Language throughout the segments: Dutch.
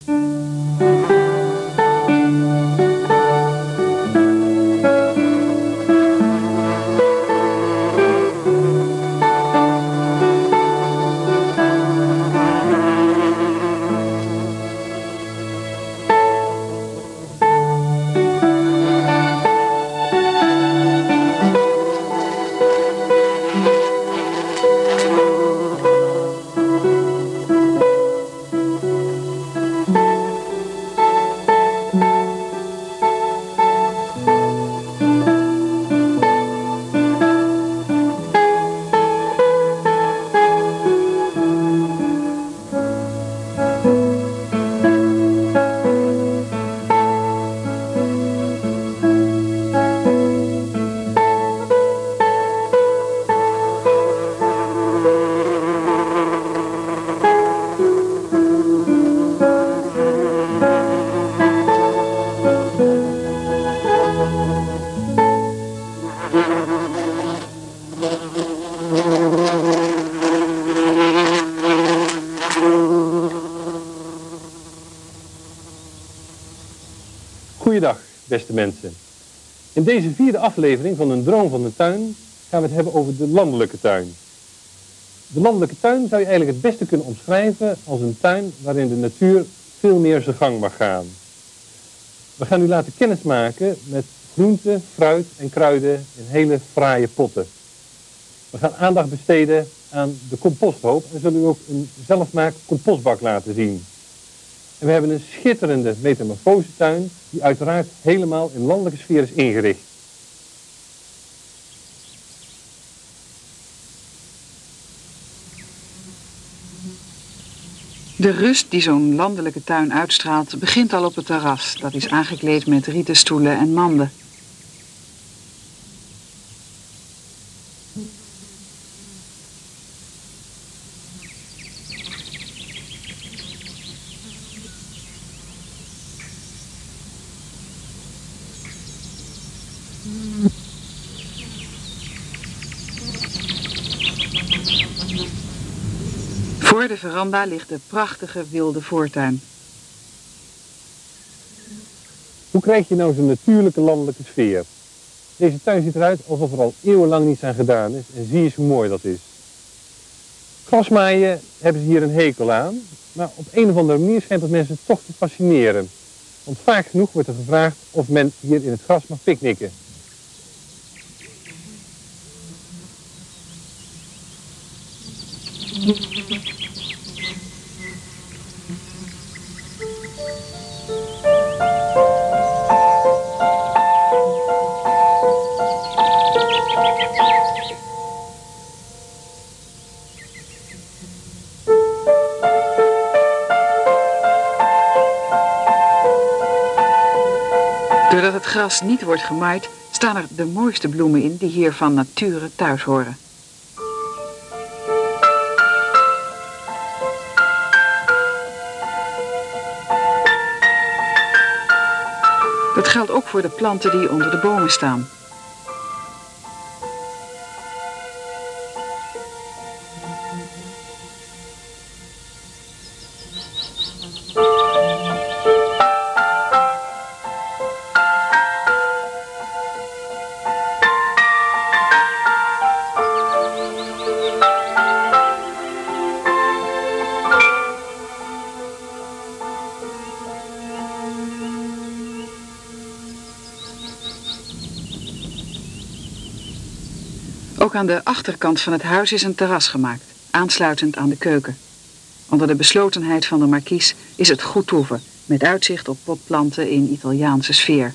Goeiedag, beste mensen. In deze 4e aflevering van Een Droom van de Tuin gaan we het hebben over de landelijke tuin. De landelijke tuin zou je eigenlijk het beste kunnen omschrijven als een tuin waarin de natuur veel meer zijn gang mag gaan. We gaan u laten kennismaken met groenten, fruit en kruiden in hele fraaie potten. We gaan aandacht besteden aan de composthoop en zullen u ook een zelfmaak compostbak laten zien. En we hebben een schitterende metamorfosetuin die uiteraard helemaal in landelijke sfeer is ingericht. De rust die zo'n landelijke tuin uitstraalt begint al op het terras. Dat is aangekleed met rieten stoelen en manden. Voor de veranda ligt de prachtige wilde voortuin. Hoe krijg je nou zo'n natuurlijke landelijke sfeer? Deze tuin ziet eruit alsof er al eeuwenlang niets aan gedaan is en zie eens hoe mooi dat is. Grasmaaien hebben ze hier een hekel aan, maar op een of andere manier schijnt dat mensen toch te fascineren. Want vaak genoeg wordt er gevraagd of men hier in het gras mag picknicken. Doordat het gras niet wordt gemaaid, staan er de mooiste bloemen in die hier van nature thuis horen. Dat geldt ook voor de planten die onder de bomen staan. Ook aan de achterkant van het huis is een terras gemaakt, aansluitend aan de keuken. Onder de beslotenheid van de markies is het goed toeven, met uitzicht op potplanten in Italiaanse sfeer.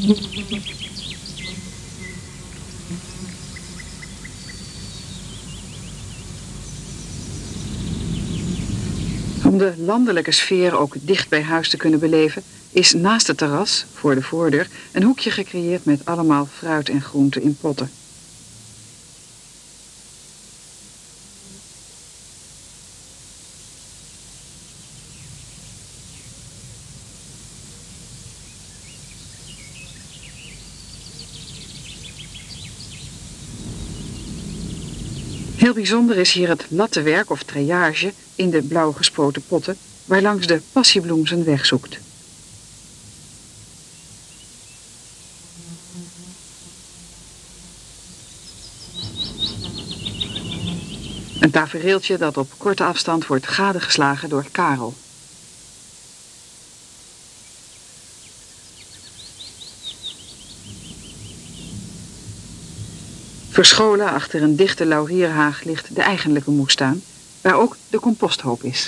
Om de landelijke sfeer ook dicht bij huis te kunnen beleven, is naast het terras, voor de voordeur, een hoekje gecreëerd met allemaal fruit en groenten in potten. Heel bijzonder is hier het lattenwerk of treillage in de blauw gespoten potten, waarlangs de passiebloem zijn weg zoekt. Een tafereeltje dat op korte afstand wordt gadegeslagen door Karel. Verscholen achter een dichte laurierhaag ligt de eigenlijke moestuin, waar ook de composthoop is.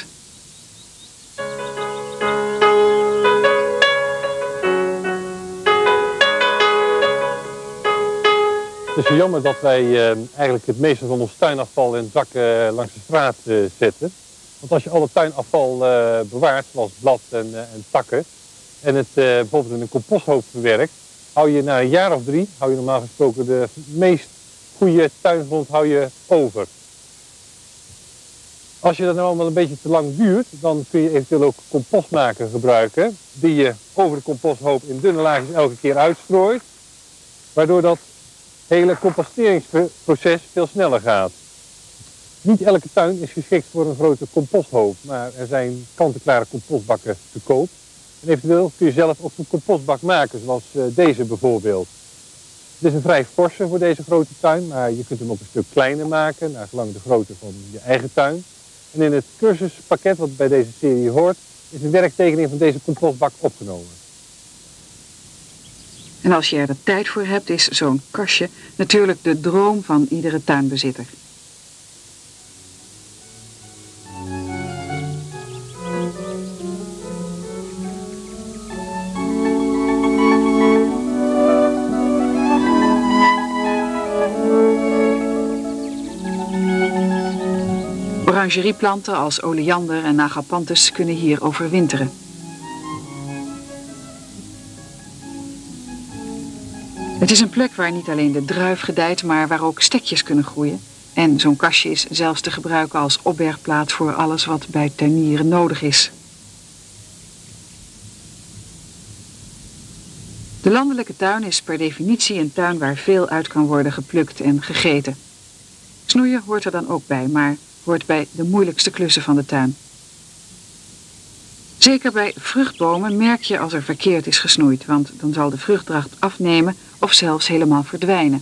Het is jammer dat wij eigenlijk het meeste van ons tuinafval in zakken langs de straat zetten. Want als je al het tuinafval bewaart, zoals blad en takken, en het bijvoorbeeld in een composthoop verwerkt, hou je na een jaar of 3, hou je normaal gesproken de meest goede tuingrond over. Als je dat nou allemaal een beetje te lang duurt, dan kun je eventueel ook compostmaker gebruiken, die je over de composthoop in dunne laagjes elke keer uitstrooit, waardoor dat hele composteringsproces veel sneller gaat. Niet elke tuin is geschikt voor een grote composthoop, maar er zijn kant-en-klare compostbakken te koop. En eventueel kun je zelf ook een compostbak maken, zoals deze bijvoorbeeld. Het is een vrij forse voor deze grote tuin, maar je kunt hem ook een stuk kleiner maken, naar gelang de grootte van je eigen tuin. En in het cursuspakket wat bij deze serie hoort, is een werktekening van deze compostbak opgenomen. En als je er de tijd voor hebt, is zo'n kastje natuurlijk de droom van iedere tuinbezitter. Orangerieplanten als oleander en agapanthus kunnen hier overwinteren. Het is een plek waar niet alleen de druif gedijt, maar waar ook stekjes kunnen groeien. En zo'n kastje is zelfs te gebruiken als opbergplaats voor alles wat bij tuinieren nodig is. De landelijke tuin is per definitie een tuin waar veel uit kan worden geplukt en gegeten. Snoeien hoort er dan ook bij, maar hoort bij de moeilijkste klussen van de tuin. Zeker bij vruchtbomen merk je als er verkeerd is gesnoeid, want dan zal de vruchtdracht afnemen of zelfs helemaal verdwijnen.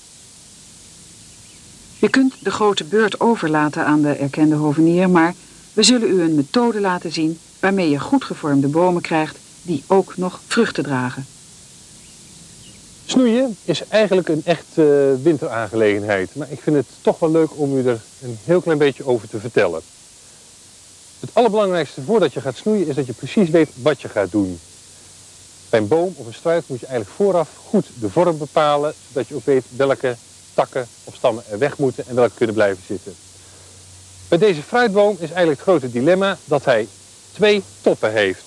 Je kunt de grote beurt overlaten aan de erkende hovenier, maar we zullen u een methode laten zien waarmee je goed gevormde bomen krijgt die ook nog vruchten dragen. Snoeien is eigenlijk een echt winteraangelegenheid, maar ik vind het toch wel leuk om u er een heel klein beetje over te vertellen. Het allerbelangrijkste voordat je gaat snoeien is dat je precies weet wat je gaat doen. Bij een boom of een struik moet je eigenlijk vooraf goed de vorm bepalen, zodat je ook weet welke takken of stammen er weg moeten en welke kunnen blijven zitten. Bij deze fruitboom is eigenlijk het grote dilemma dat hij 2 toppen heeft.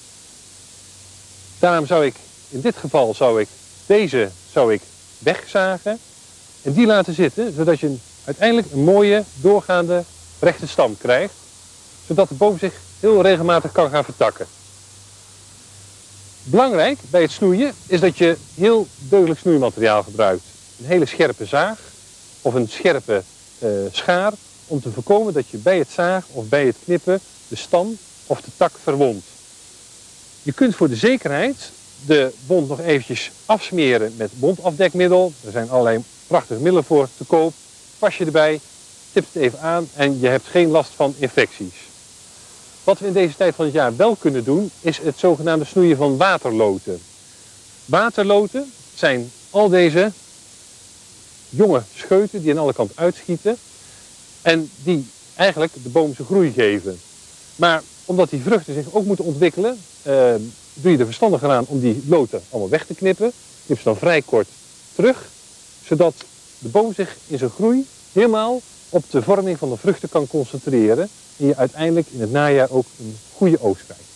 Daarom zou ik, in dit geval deze wegzagen en die laten zitten, zodat je uiteindelijk een mooie doorgaande rechte stam krijgt, zodat de boom zich heel regelmatig kan gaan vertakken. Belangrijk bij het snoeien is dat je heel deugdelijk snoeimateriaal gebruikt. Een hele scherpe zaag of een scherpe schaar om te voorkomen dat je bij het zagen of bij het knippen de stam of de tak verwondt. Je kunt voor de zekerheid de wond nog eventjes afsmeren met wondafdekmiddel. Er zijn allerlei prachtige middelen voor te koop. Pas je erbij, tipt het even aan en je hebt geen last van infecties. Wat we in deze tijd van het jaar wel kunnen doen, is het zogenaamde snoeien van waterloten. Waterloten zijn al deze jonge scheuten die aan alle kanten uitschieten en die eigenlijk de boom zijn groei geven. Maar omdat die vruchten zich ook moeten ontwikkelen, doe je er verstandig aan om die loten allemaal weg te knippen. Knip ze dan vrij kort terug, zodat de boom zich in zijn groei helemaal op de vorming van de vruchten kan concentreren en je uiteindelijk in het najaar ook een goede oogst krijgt.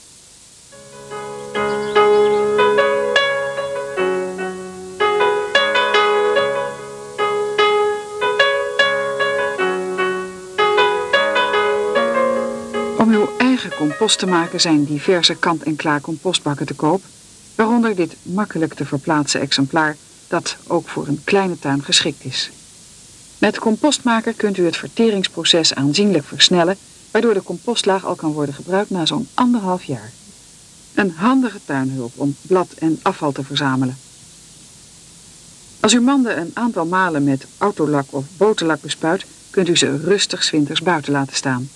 Om uw eigen compost te maken zijn diverse kant-en-klaar compostbakken te koop, waaronder dit makkelijk te verplaatsen exemplaar dat ook voor een kleine tuin geschikt is. Met Compostmaker kunt u het verteringsproces aanzienlijk versnellen, waardoor de compostlaag al kan worden gebruikt na zo'n 1,5 jaar. Een handige tuinhulp om blad en afval te verzamelen. Als uw manden een aantal malen met autolak of boterlak bespuit, kunt u ze rustig 's winters buiten laten staan.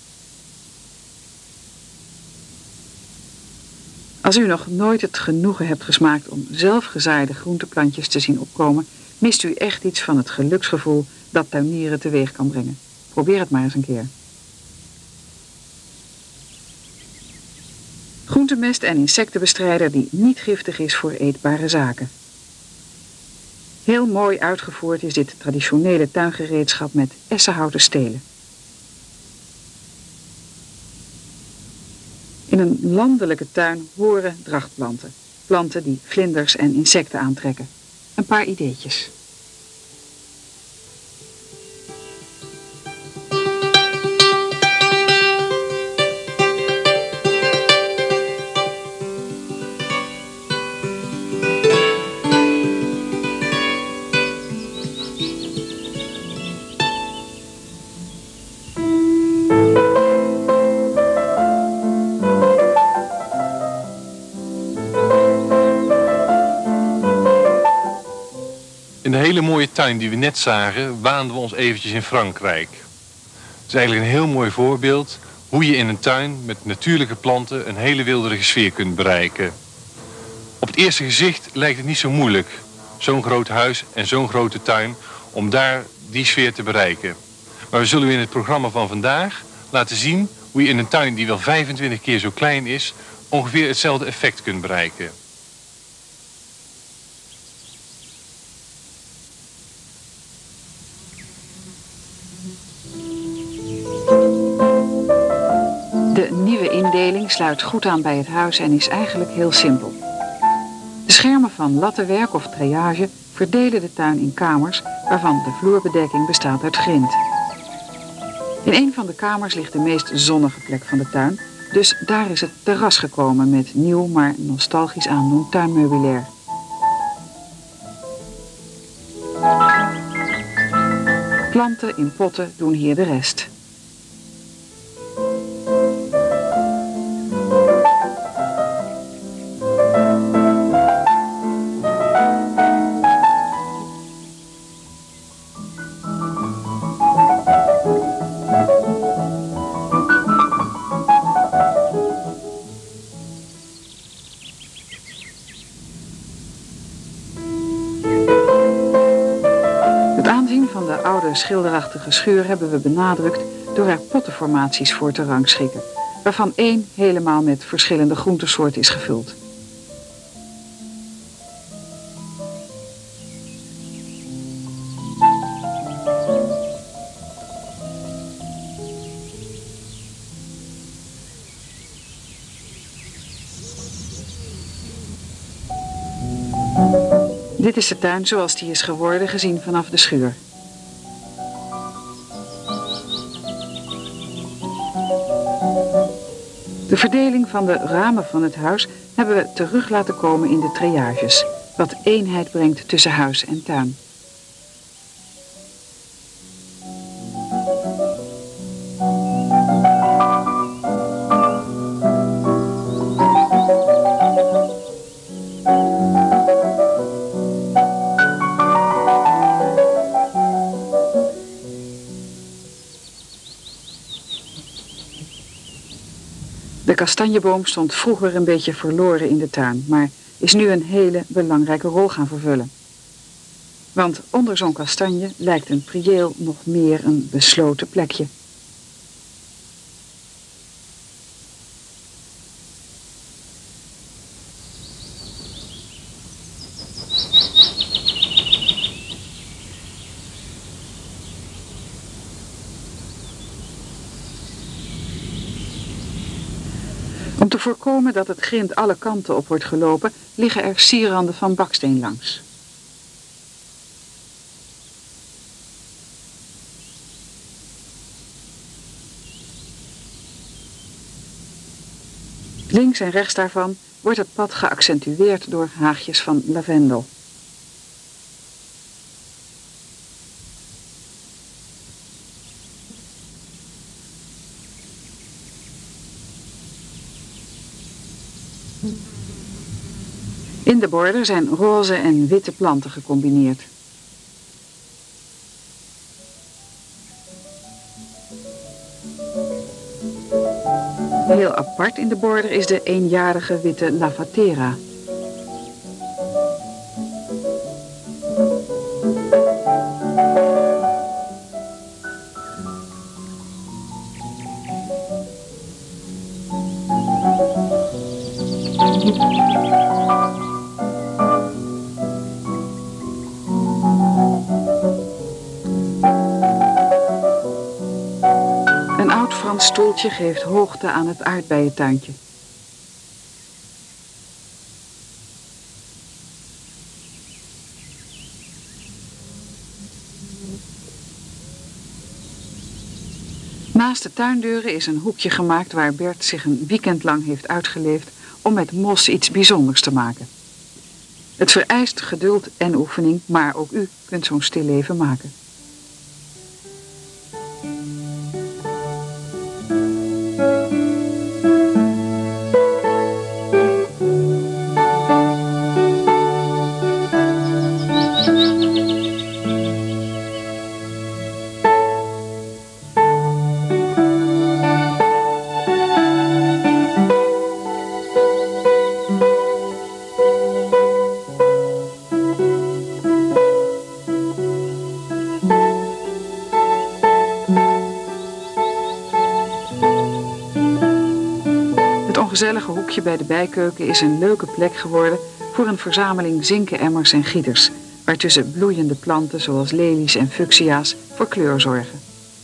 Als u nog nooit het genoegen hebt gesmaakt om zelf gezaaide groenteplantjes te zien opkomen, mist u echt iets van het geluksgevoel dat tuinieren teweeg kan brengen. Probeer het maar eens een keer. Groentemest en insectenbestrijder die niet giftig is voor eetbare zaken. Heel mooi uitgevoerd is dit traditionele tuingereedschap met essenhouten stelen. In een landelijke tuin horen drachtplanten. Planten die vlinders en insecten aantrekken. Een paar ideetjes. In de hele mooie tuin die we net zagen, waanden we ons eventjes in Frankrijk. Het is eigenlijk een heel mooi voorbeeld hoe je in een tuin met natuurlijke planten een hele wilderige sfeer kunt bereiken. Op het eerste gezicht lijkt het niet zo moeilijk, zo'n groot huis en zo'n grote tuin, om daar die sfeer te bereiken. Maar we zullen u in het programma van vandaag laten zien hoe je in een tuin die wel 25 keer zo klein is, ongeveer hetzelfde effect kunt bereiken. De nieuwe indeling sluit goed aan bij het huis en is eigenlijk heel simpel. De schermen van lattenwerk of treillage verdelen de tuin in kamers waarvan de vloerbedekking bestaat uit grind. In een van de kamers ligt de meest zonnige plek van de tuin, dus daar is het terras gekomen met nieuw maar nostalgisch aandoend tuinmeubilair. Planten in potten doen hier de rest. De schilderachtige schuur hebben we benadrukt door er pottenformaties voor te rangschikken, waarvan 1 helemaal met verschillende groentesoorten is gevuld. Dit is de tuin zoals die is geworden gezien vanaf de schuur. De verdeling van de ramen van het huis hebben we terug laten komen in de treillages, wat eenheid brengt tussen huis en tuin. De kastanjeboom stond vroeger een beetje verloren in de tuin, maar is nu een hele belangrijke rol gaan vervullen. Want onder zo'n kastanje lijkt een priëel nog meer een besloten plekje. Om te voorkomen dat het grind alle kanten op wordt gelopen, liggen er sierranden van baksteen langs. Links en rechts daarvan wordt het pad geaccentueerd door haagjes van lavendel. In de border zijn roze en witte planten gecombineerd. Heel apart in de border is de eenjarige witte lavatera. Een oud Frans stoeltje geeft hoogte aan het aardbeientuintje. Naast de tuindeuren is een hoekje gemaakt waar Bert zich een weekend lang heeft uitgeleefd om met mos iets bijzonders te maken. Het vereist geduld en oefening, maar ook u kunt zo'n stilleven maken. Het ongezellige hoekje bij de bijkeuken is een leuke plek geworden voor een verzameling zinken emmers en gieters, waartussen bloeiende planten zoals lelies en fuchsia's voor kleur zorgen.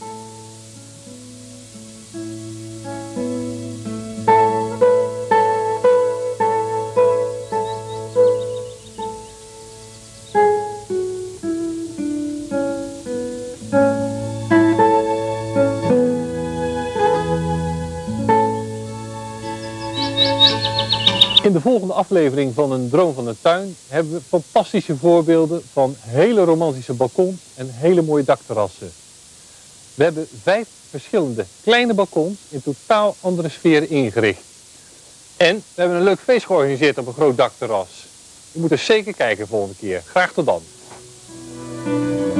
In de volgende aflevering van Een Droom van de Tuin hebben we fantastische voorbeelden van hele romantische balkons en hele mooie dakterrassen. We hebben 5 verschillende kleine balkons in totaal andere sferen ingericht. En we hebben een leuk feest georganiseerd op een groot dakterras. U moet er zeker kijken volgende keer. Graag tot dan.